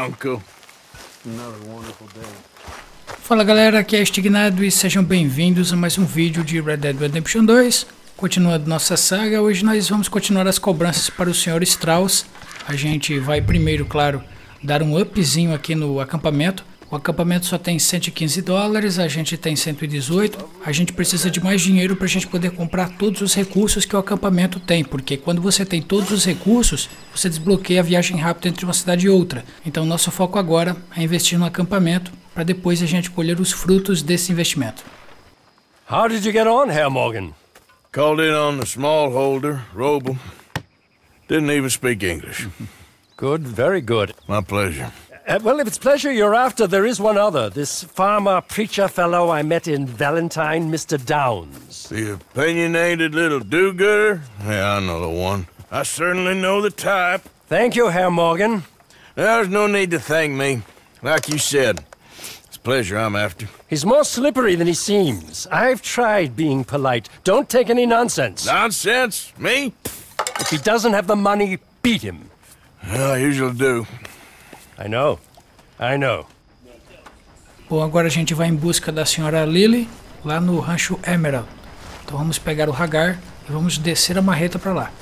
Uncle. Another wonderful day. Fala galera, aqui é Estignado e sejam bem-vindos a mais um vídeo de Red Dead Redemption 2. Continuando nossa saga, hoje nós vamos continuar as cobranças para o Sr. Strauss. A gente vai primeiro, claro, dar um upzinho aqui no acampamento. O acampamento só tem 115 dólares, a gente tem 118. A gente precisa de mais dinheiro para a gente poder comprar todos os recursos que o acampamento tem, porque quando você tem todos os recursos, você desbloqueia a viagem rápida entre uma cidade e outra. Então nosso foco agora é investir no acampamento, para depois a gente colher os frutos desse investimento. How did you get on, Herr Morgan? Called in on the smallholder, Roble. Didn't even speak English. Good, very good. My pleasure. Well, if it's pleasure you're after, there is one other. This farmer preacher fellow I met in Valentine, Mr. Downs. The opinionated little do-gooder? Yeah, I know the one. I certainly know the type. Thank you, Herr Morgan. There's no need to thank me. Like you said, it's pleasure I'm after. He's more slippery than he seems. I've tried being polite. Don't take any nonsense. Nonsense? Me? If he doesn't have the money, beat him. Well, I usually do. I know. I know. Bom, agora a gente vai em busca da senhora Lily, lá no Rancho Emerald. Então vamos pegar o Hagar e vamos descer a marreta para lá.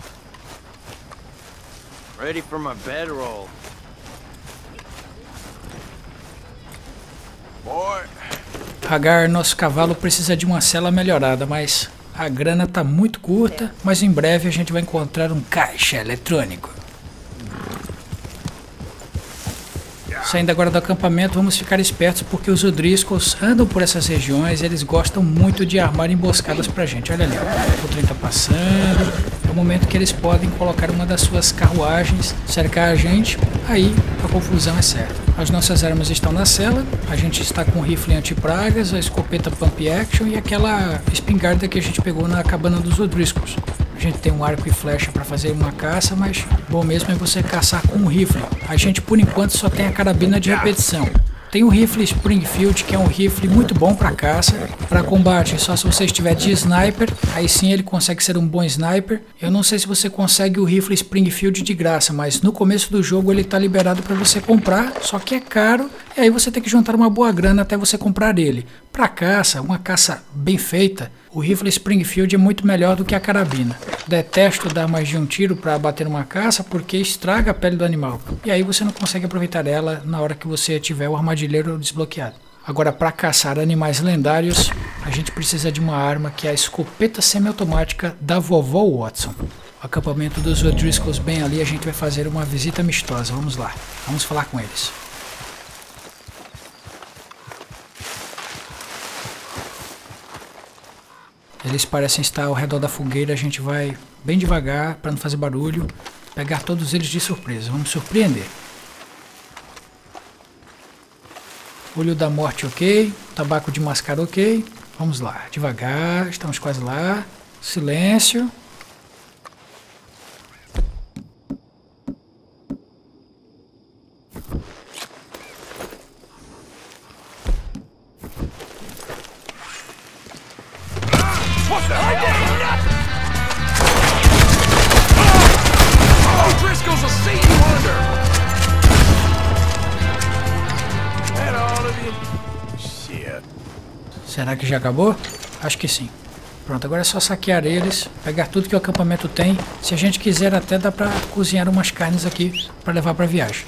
Ready for my bedroll. Boy. Hagar, nosso cavalo precisa de uma sela melhorada, mas a grana tá muito curta, mas em breve a gente vai encontrar um caixa eletrônico. Saindo agora do acampamento, vamos ficar espertos porque os O'Driscolls andam por essas regiões e eles gostam muito de armar emboscadas pra gente. Olha ali, ó, o trem tá passando, é o momento que eles podem colocar uma das suas carruagens, cercar a gente, aí a confusão é certa. As nossas armas estão na cela, a gente está com o rifle anti-pragas, a escopeta pump action e aquela espingarda que a gente pegou na cabana dos O'Driscolls. A gente tem um arco e flecha para fazer uma caça, mas bom mesmo é você caçar com um rifle. A gente por enquanto só tem a carabina de repetição. Tem o rifle Springfield, que é um rifle muito bom para caça, para combate, só se você estiver de sniper, aí sim ele consegue ser um bom sniper. Eu não sei se você consegue o rifle Springfield de graça, mas no começo do jogo ele está liberado para você comprar, só que é caro, e aí você tem que juntar uma boa grana até você comprar ele. Para caça, uma caça bem feita, o rifle Springfield é muito melhor do que a carabina. Detesto dar mais de um tiro para bater uma caça porque estraga a pele do animal. E aí você não consegue aproveitar ela na hora que você tiver o armadilheiro desbloqueado. Agora, para caçar animais lendários, a gente precisa de uma arma que é a escopeta semiautomática da vovó Watson. O acampamento dos O'Driscolls bem ali, a gente vai fazer uma visita amistosa. Vamos lá, vamos falar com eles. Eles parecem estar ao redor da fogueira, a gente vai bem devagar para não fazer barulho, pegar todos eles de surpresa, vamos surpreender. Olho da morte ok, tabaco de mascar ok, vamos lá, devagar, estamos quase lá, silêncio. Será que já acabou? Acho que sim. Pronto, agora é só saquear eles, pegar tudo que o acampamento tem. Se a gente quiser até dá pra cozinhar umas carnes aqui pra levar pra viagem.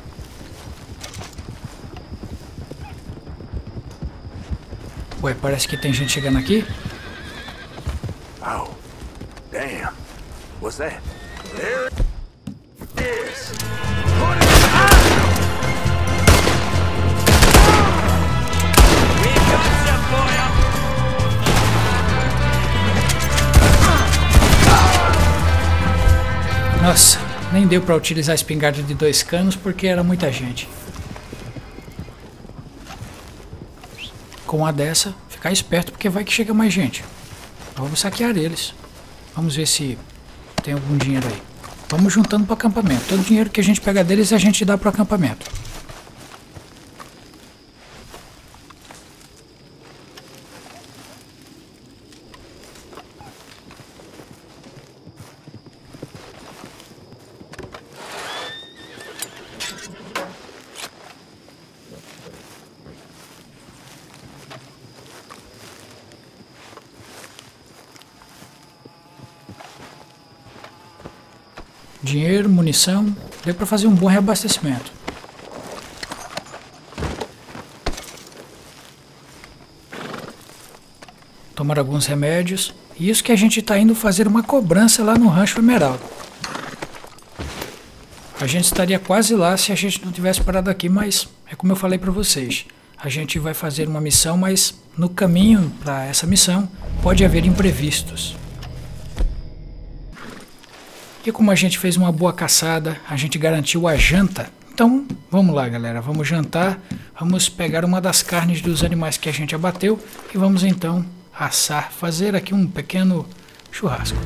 Ué, parece que tem gente chegando aqui. Oh, damn. What's that? There it is. Nossa, nem deu pra utilizar a espingarda de 2 canos porque era muita gente. Com uma dessa, ficar esperto porque vai que chega mais gente. Vamos saquear eles. Vamos ver se tem algum dinheiro aí. Vamos juntando pro acampamento. Todo o dinheiro que a gente pega deles a gente dá pro acampamento. dinheiro, munição. Deu pra fazer um bom reabastecimento. Tomar alguns remédios. E isso que a gente tá indo fazer uma cobrança lá no Rancho Emerald. A gente estaria quase lá se a gente não tivesse parado aqui, mas é como eu falei pra vocês. A gente vai fazer uma missão, mas no caminho para essa missão pode haver imprevistos. E como a gente fez uma boa caçada, a gente garantiu a janta. Então, vamos lá, galera, vamos jantar. Vamos pegar uma das carnes dos animais que a gente abateu e vamos então assar, fazer aqui um pequeno churrasco.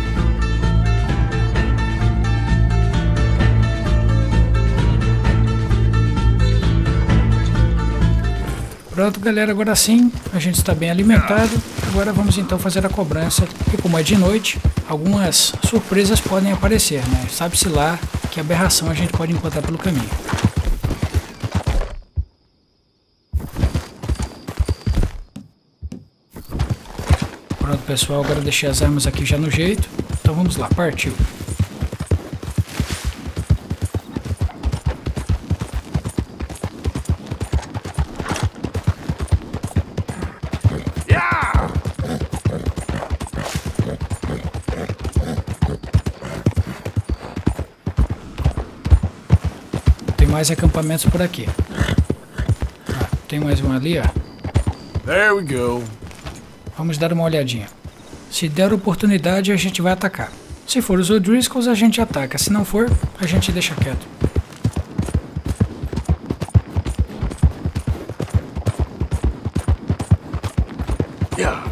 Pronto, galera, agora sim, a gente está bem alimentado. Agora vamos então fazer a cobrança. E como é de noite, algumas surpresas podem aparecer, né? Sabe-se lá que aberração a gente pode encontrar pelo caminho. Pronto, pessoal, agora eu deixei as armas aqui já no jeito. Então vamos lá, partiu. Mais acampamentos por aqui. Tem mais um ali, ó. There we go. Vamos dar uma olhadinha. Se der oportunidade, a gente vai atacar. Se for os O'Driscolls, a gente ataca. Se não for, a gente deixa quieto. Yeah.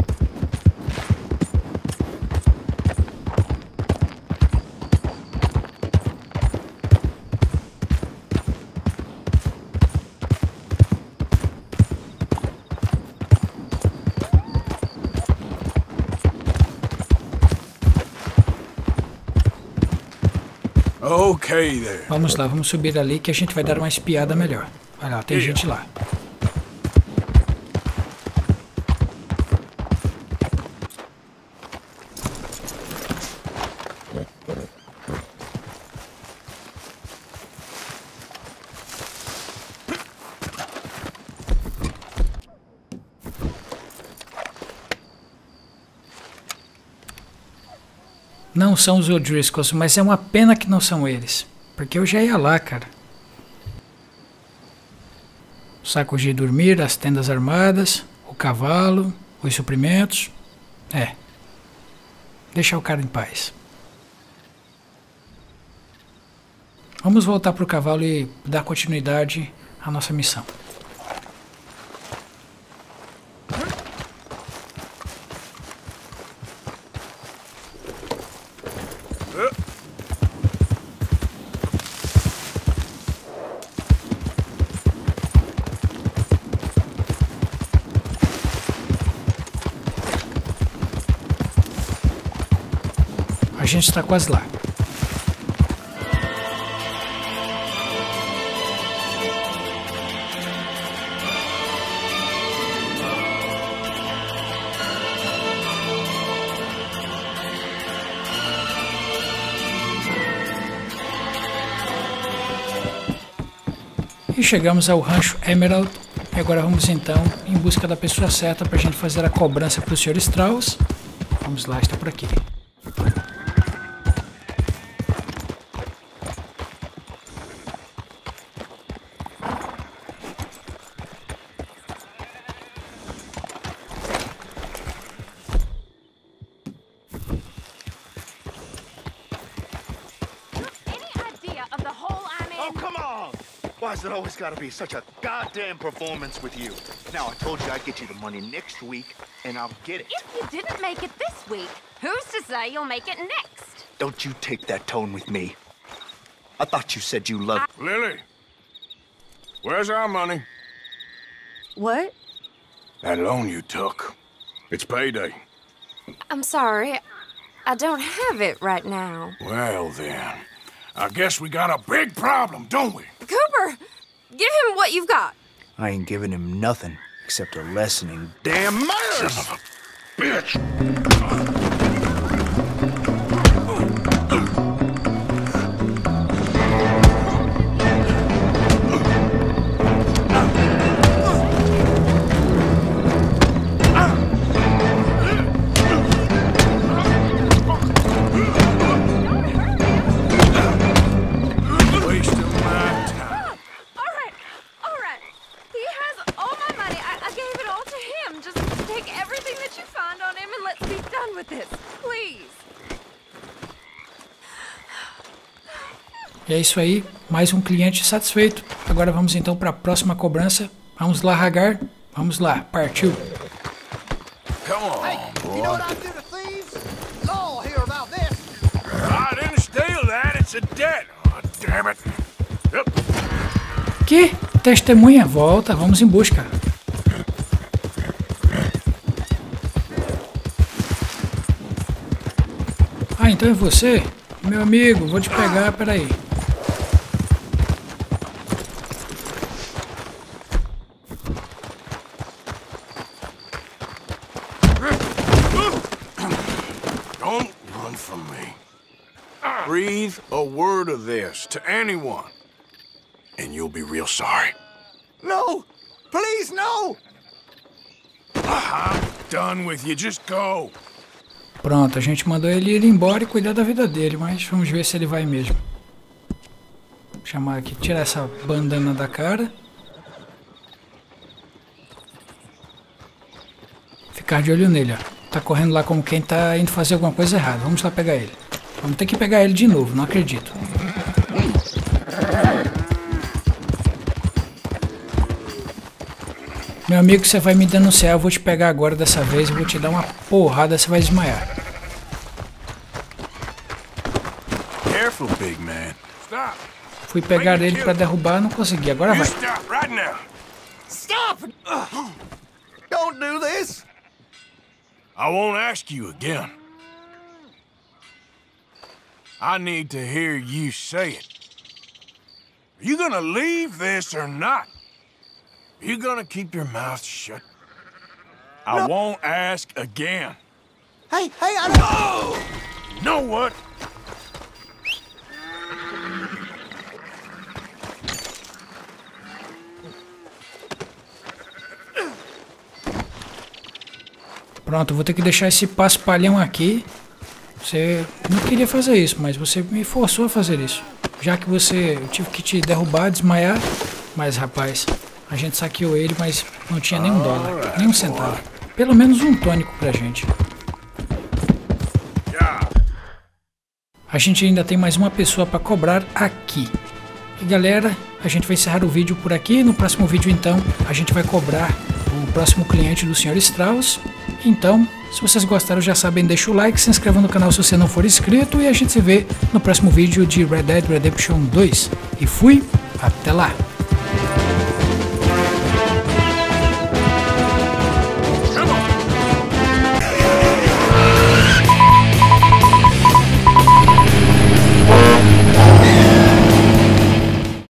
Okay there. Vamos lá, vamos subir ali que a gente vai dar uma espiada melhor. Olha lá, tem gente lá. Não são os O'Driscolls, mas é uma pena que não são eles. Porque eu já ia lá, cara. Sacos de dormir, as tendas armadas, o cavalo, os suprimentos. É. Deixar o cara em paz. Vamos voltar pro cavalo e dar continuidade à nossa missão. A gente está quase lá. E chegamos ao Rancho Emerald. E agora vamos então em busca da pessoa certa para a gente fazer a cobrança para o Sr. Strauss. Vamos lá, está por aqui. Why has it always got to be such a goddamn performance with you? Now, I told you I'd get you the money next week, and I'll get it. If you didn't make it this week, who's to say you'll make it next? Don't you take that tone with me. I thought you said you loved... Lily, where's our money? What? That loan you took. It's payday. I'm sorry. I don't have it right now. Well, then, I guess we got a big problem, don't we? Cooper, give him what you've got. I ain't giving him nothing except a lesson in damn manners! Son of a bitch! E é isso aí, mais um cliente satisfeito. Agora vamos então para a próxima cobrança. Vamos lá, Hagar. Vamos lá, partiu. Come on, You know what I do to thieves? Law hear about this. I didn't steal that. It's a debt. Oh, damn it. Yep. Que? Testemunha, volta, vamos em busca. Ah, então é você? Meu amigo, vou te pegar, peraí. Don't run from me. Breathe a word of this to anyone, and you'll be real sorry. No! Please, no! I'm done with you. Just go. Pronto, a gente mandou ele ir embora e cuidar da vida dele, mas vamos ver se ele vai mesmo. Vou chamar aqui, tirar essa bandana da cara. Ficar de olho nele, ó. Tá correndo lá como quem tá indo fazer alguma coisa errada. Vamos lá pegar ele. Vamos ter que pegar ele de novo, não acredito. Meu amigo, você vai me denunciar, eu vou te pegar agora dessa vez, eu vou te dar uma porrada, você vai desmaiar. Careful, big man. Stop. Fui pegar ele pra derrubar, não consegui, agora You vai. stop right now. Stop! Don't do this! I won't ask you again. I need to hear you say it. Are you gonna leave this or not? Are you gonna keep your mouth shut? I won't ask again. Hey, I don't... You know what? Pronto, vou ter que deixar esse paspalhão aqui. Você não queria fazer isso, mas você me forçou a fazer isso. Já que eu tive que te derrubar, desmaiar. Mas rapaz, a gente saqueou ele, mas não tinha nem $1, nem um centavo. Pelo menos um tônico pra gente. A gente ainda tem mais uma pessoa pra cobrar aqui. E galera, a gente vai encerrar o vídeo por aqui. No próximo vídeo então, a gente vai cobrar o próximo cliente do Sr. Strauss. Então, se vocês gostaram, já sabem, deixa o like, se inscreva no canal se você não for inscrito e a gente se vê no próximo vídeo de Red Dead Redemption 2. E fui, até lá!